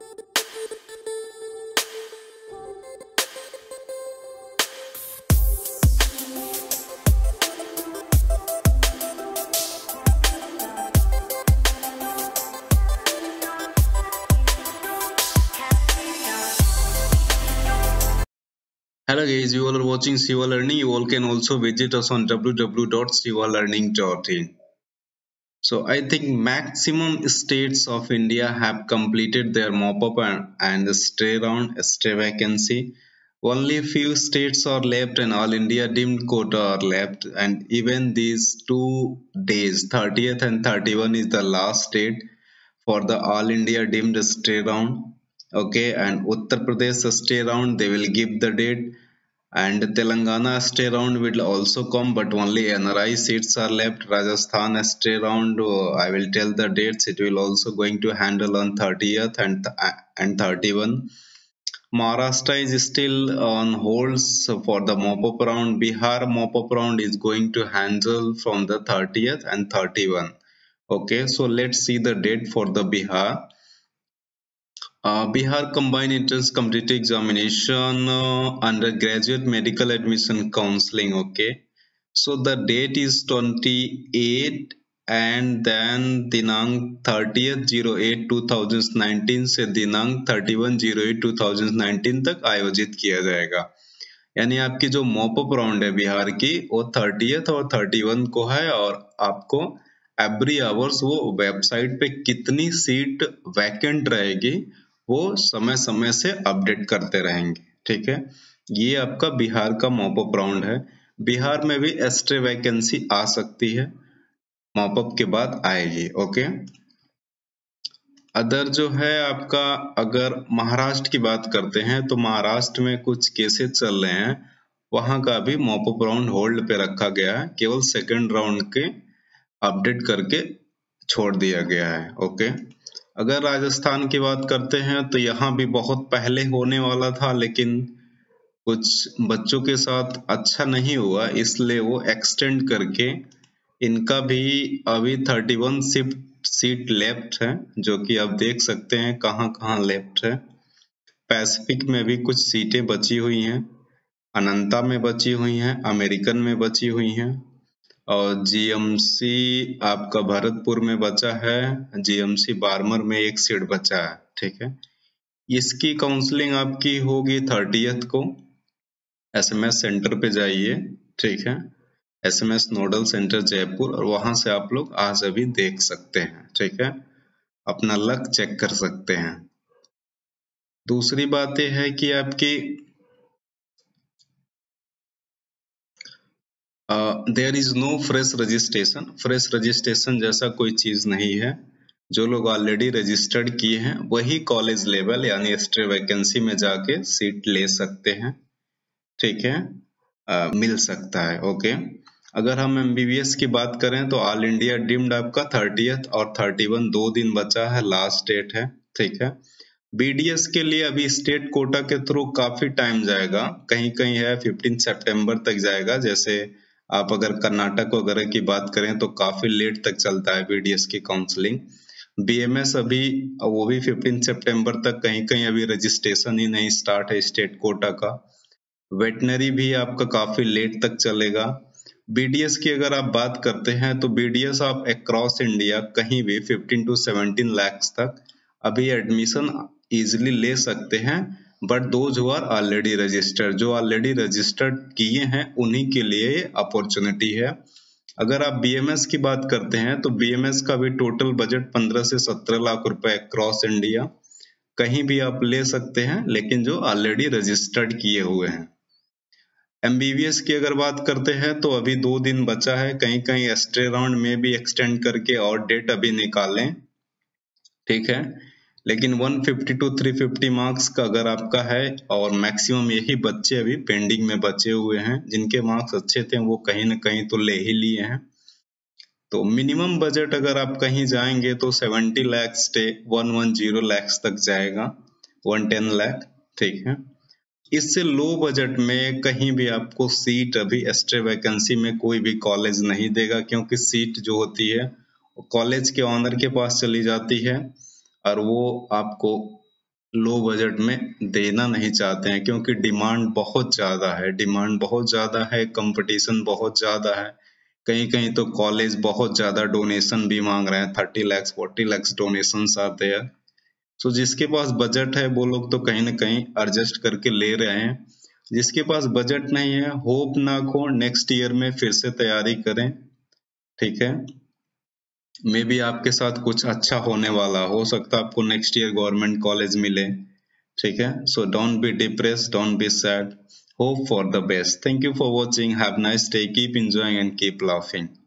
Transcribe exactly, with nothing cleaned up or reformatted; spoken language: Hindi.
Hello guys, you all are watching Siva Learning. You all can also visit us on w w w dot siva learning dot in. So I think maximum states of India have completed their mop-up and, and stay round, stay vacancy. Only few states are left and all India deemed quota are left, and even these two days, thirtieth and thirty-first is the last date for the all India deemed stay round. Okay, and Uttar Pradesh stay round, they will give the date, and Telangana stay round will also come, but only N R I seats are left. Rajasthan stay round, uh, I will tell the dates, it will also going to handle on thirtieth and and thirty-first. Maharashtra is still on hold for the mop-up round. Bihar mop-up round is going to handle from the thirtieth and thirty-first. Okay, so let's see the date for the Bihar. Uh, Bihar Combined Entrance Competitive Examination uh, Undergraduate Medical Admission Counseling. Okay, so the date is twenty-eight and then दिनांक thirtieth zero eight two thousand nineteen से दिनांक thirty-first zero eight two thousand nineteen तक आयोजित किया जाएगा। यानी आपकी जो मॉपअप राउंड है बिहार की वो थर्टियथ और थर्टी-वन को है, और आपको एवरी आवर्स वो वेबसाइट पे कितनी सीट वैकेंट रहेगी वो समय समय से अपडेट करते रहेंगे। ठीक है, ये आपका बिहार का मॉपअप राउंड है। बिहार में भी एक्स्ट्रा वैकेंसी आ सकती है, मॉपअप के बाद आएगी। ओके, अदर जो है आपका, अगर महाराष्ट्र की बात करते हैं तो महाराष्ट्र में कुछ केसेस चल रहे हैं, वहां का भी मॉपअप राउंड होल्ड पे रखा गया है, केवल सेकंड राउंड के अपडेट करके छोड़ दिया गया है। ओके, अगर राजस्थान की बात करते हैं तो यहाँ भी बहुत पहले होने वाला था, लेकिन कुछ बच्चों के साथ अच्छा नहीं हुआ, इसलिए वो एक्सटेंड करके इनका भी अभी इकतीस शिफ्ट सीट लेफ्ट है, जो कि आप देख सकते हैं कहाँ कहाँ लेफ्ट है। पैसिफिक में भी कुछ सीटें बची हुई हैं, अनंता में बची हुई हैं, अमेरिकन में बची हुई हैं, और जीएमसी आपका भरतपुर में बचा है, जीएमसी बार्मर में एक सीट बचा है। ठीक है, इसकी काउंसलिंग आपकी होगी थर्टियथ को। एसएमएस सेंटर पे जाइए, ठीक है, एसएमएस नोडल सेंटर जयपुर, और वहां से आप लोग आज अभी देख सकते हैं। ठीक है, अपना लक चेक कर सकते हैं। दूसरी बात यह है कि आपकी there is no fresh registration. Fresh registration जैसा कोई चीज नहीं है। जो लोग ऑलरेडी रजिस्टर्ड किए हैं वही कॉलेज लेवल यानी एक्स्ट्रा वैकेंसी में जाके सीट ले सकते हैं। ठीक है, आ, मिल सकता है। ओके, अगर हम एमबीबीएस की बात करें तो ऑल इंडिया डीम्ड आपका थर्टियथ और थर्टी-वन दो दिन बचा है, लास्ट डेट है। ठीक है, बीडीएस के लिए अभी स्टेट कोटा के थ्रू काफी टाइम जाएगा, कहीं कहीं है फिफ्टीन सितंबर तक जाएगा। जैसे आप अगर कर्नाटक वगैरह की बात करें तो काफी लेट तक चलता है बीडीएस की काउंसलिंग। बीएमएस अभी वो भी फिफ्टीन सितंबर तक, कहीं कहीं अभी रजिस्ट्रेशन ही नहीं स्टार्ट है स्टेट कोटा का। वेटनरी भी आपका काफी लेट तक चलेगा। बीडीएस की अगर आप बात करते हैं तो बीडीएस आप अक्रॉस इंडिया कहीं भी फिफ्टीन टू सेवनटीन लाख तक अभी एडमिशन इजिली ले सकते हैं, but those who are already registered, जो ऑलरेडी रजिस्टर्ड किए हैं उन्हीं के लिए अपॉर्चुनिटी है। अगर आप बीएमएस की बात करते हैं तो बीएमएस का भी टोटल बजट पंद्रह से सत्रह लाख रुपए अक्रॉस इंडिया कहीं भी आप ले सकते हैं, लेकिन जो ऑलरेडी रजिस्टर्ड किए हुए हैं। एमबीबीएस की अगर बात करते हैं तो अभी दो दिन बचा है, कहीं कहीं एक्स्ट्रा राउंड में भी एक्सटेंड करके और डेट अभी निकालें। ठीक है, लेकिन one fifty to three fifty marks का अगर आपका है, और मैक्सिमम यही बच्चे अभी पेंडिंग में बचे हुए हैं, जिनके मार्क्स अच्छे थे वो कहीं ना कहीं तो ले ही लिए हैं। तो मिनिमम बजट अगर आप कहीं जाएंगे तो सेवेंटी लाख से वन वन जीरो लाख तक जाएगा, वन टेन लाख। ठीक है, इससे लो बजट में कहीं भी आपको सीट अभी एक्स्ट्रा वैकेंसी में कोई भी कॉलेज नहीं देगा, क्योंकि सीट जो होती है वो कॉलेज के ऑनर के पास चली जाती है और वो आपको लो बजट में देना नहीं चाहते हैं, क्योंकि डिमांड बहुत ज़्यादा है डिमांड बहुत ज़्यादा है कंपटीशन बहुत ज़्यादा है। कहीं कहीं तो कॉलेज बहुत ज़्यादा डोनेशन भी मांग रहे हैं, thirty lakhs forty lakhs donations are there. So जिसके पास बजट है वो लोग तो कहीं ना कहीं एडजस्ट करके ले रहे हैं। जिसके पास बजट नहीं है, होप ना खो, नेक्स्ट ईयर में फिर से तैयारी करें। ठीक है, मे बी आपके साथ कुछ अच्छा होने वाला, हो सकता है आपको नेक्स्ट ईयर गवर्नमेंट कॉलेज मिले। ठीक है, so don't be depress, don't be sad, hope for the best. Thank you for watching, have nice day, keep enjoying and keep laughing.